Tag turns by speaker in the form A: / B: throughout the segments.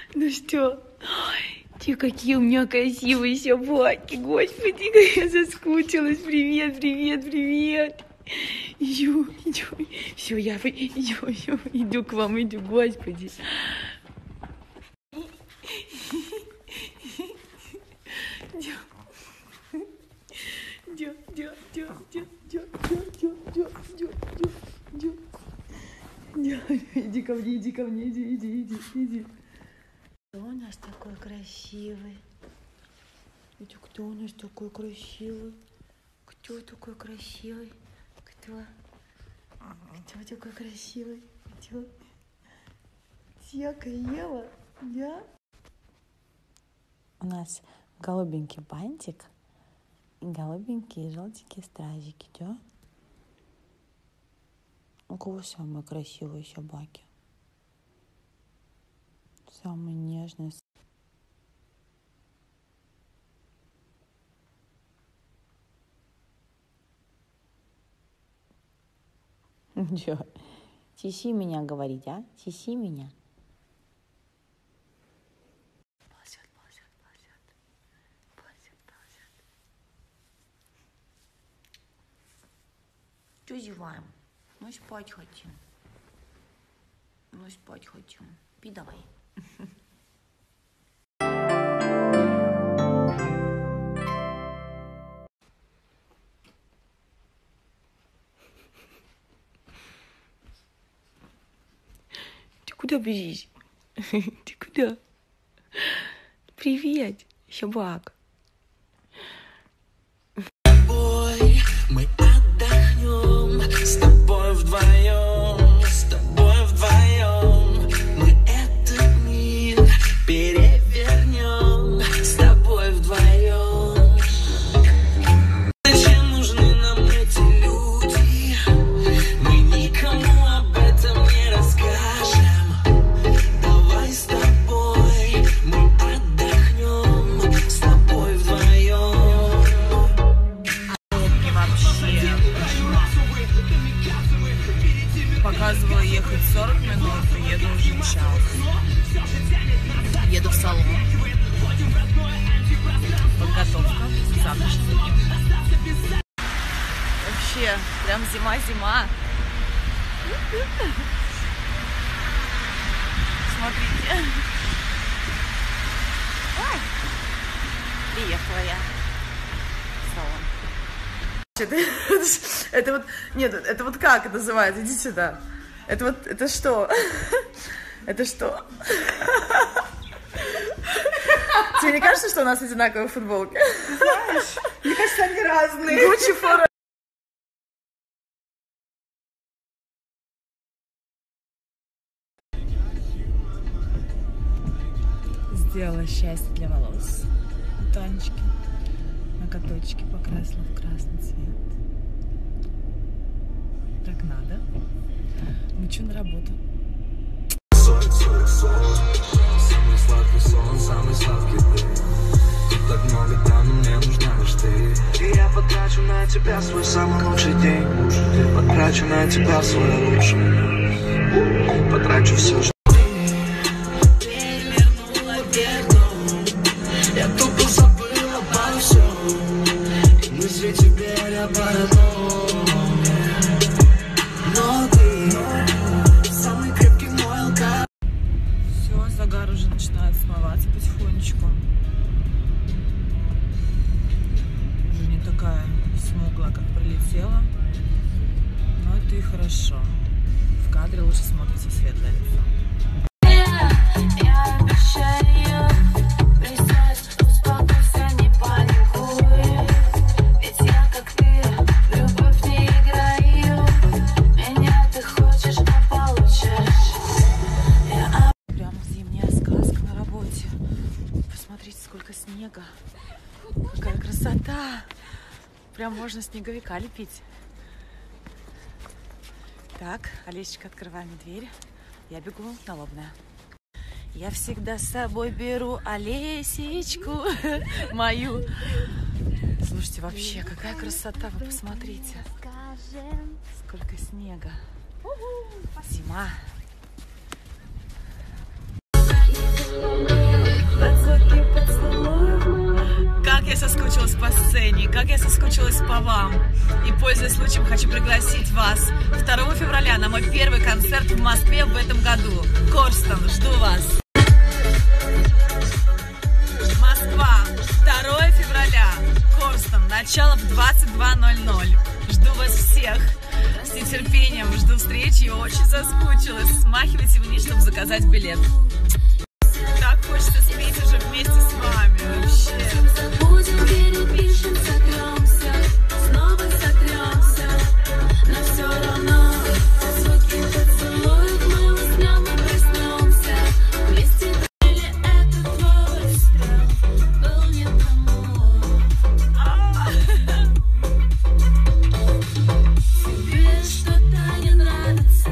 A: Ну что? Ой, те, какие у меня красивые собаки. Господи, как я соскучилась. Привет, привет, привет. Иду. Все, я иду к вам, иду, господи. Иди ко мне, иди. Кто у нас такой красивый? Кто у нас такой красивый? Кто такой красивый? Кто такой красивый? Кто? Тёка Ева, да? У нас голубенький бантик и голубенькие и желтенькие стразики, да? У кого самые красивые собаки? Самые нежные. Чё? Тиси меня, говорить, а? Тиси меня. Ползет. Чё зеваем? Мы спать хотим. Пи давай. Ты куда бежишь? Ты куда? Привет, собак.
B: Мы отдохнем с тобой вдвоем, мы этот мир перевернем с тобой вдвоем. Зачем нужны нам эти люди? Мы никому об этом не расскажем. Давай с тобой мы отдохнем с тобой вдвоем.
C: Показывала ехать 40 минут, и еду уже час. Еду в салон. Подготовка к завтрашнему дню. Вообще, прям зима. Смотрите. Ой, приехала я в салон.
A: Это вот, нет, это вот как это называется? Иди сюда. Это что? Это что? Тебе не кажется, что у нас одинаковые футболки?
C: Знаешь, мне кажется, они разные.
A: Гуччи фора.
C: Сделала счастье для волос. Танечки. Ноготочки покрасила в красный цвет. Так надо. Мчу на работу.
B: Самый сладкий сон, самый сладкий ты. Тут так много там, но мне нужна лишь ты. И я потрачу на тебя свой самый лучший день. Потрачу на тебя свой лучший. Потрачу все, что ты перевернула вверх. Я тупо забыла обо всем. И мысли теперь об одном. Но ты самый крепкий мой алкоголь.
C: Все, загар уже начинает смываться потихонечку. Уже не такая смуглая, как прилетела. Но это и хорошо. В кадре лучше смотрится светлое лицо.
D: Я обещаю присесть, успокойся, не паникуй. Ведь я, как ты, в любовь не играю. Меня ты хочешь, а получишь.
C: Прямо зимняя сказка на работе. Посмотрите, сколько снега. Какая красота. Прям можно снеговика лепить. Так, Олесечка, открывай мне дверь. Я бегу на Лобное. Я всегда с собой беру Олесечку мою. Слушайте, вообще, какая красота, вы посмотрите. Сколько снега. Зима. по сцене, как я соскучилась по вам. И, пользуясь случаем, хочу пригласить вас 2 февраля на мой первый концерт в Москве в этом году. Корстон, жду вас. Москва, 2 февраля, Корстон, начало в 22:00. Жду вас всех. С нетерпением жду встречи и очень соскучилась. Смахивайте вниз, чтобы заказать билет. Так хочется спеть уже вместе с вами. Вообще.
D: Забудем, перепишем, сотремся, снова сотремся, но все равно звуки поцелуев мы уснем и проснемся вместе. Или это твой выстрел был не тому? Тебе что-то не нравится,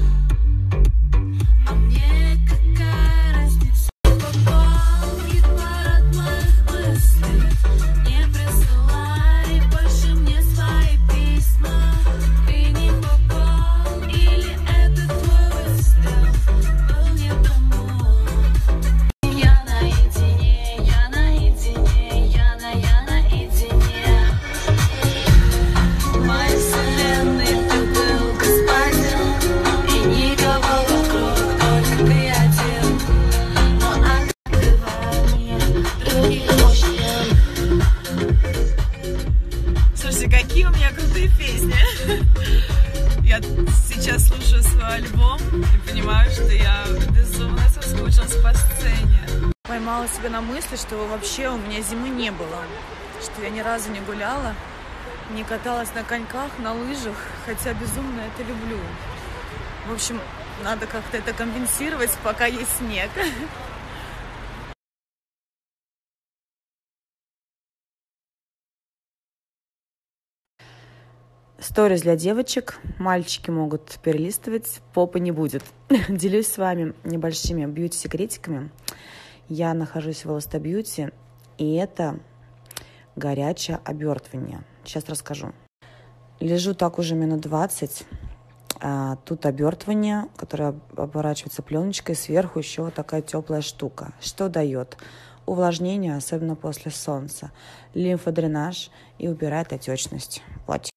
D: а мне какая разница? Помнит парад моих мыслей. Не присылай больше мне свои письма. Ты не попал, или это твой выстрел был не тому? Я наедине, я наедине, я наедине. В моей вселенной ты был господин, и никого вокруг, только ты один. Но открывай мне других мужчин.
C: Слушайте, какие у меня крутые песни. Я сейчас слушаю свой альбом и понимаю, что я безумно соскучилась по сцене. Поймала себя на мысли, что вообще у меня зимы не было. Что я ни разу не гуляла, не каталась на коньках, на лыжах, хотя безумно это люблю. В общем, надо как-то это компенсировать, пока есть снег. Сторис для девочек. Мальчики могут перелистывать, попы не будет. Делюсь с вами небольшими бьюти-секретиками. Я нахожусь в Элста Бьюти, и это горячее обертывание. Сейчас расскажу. Лежу так уже минут 20. Тут обертывание, которое оборачивается пленочкой. Сверху еще вот такая теплая штука. Что дает? Увлажнение, особенно после солнца. Лимфодренаж и убирает отечность. Вот.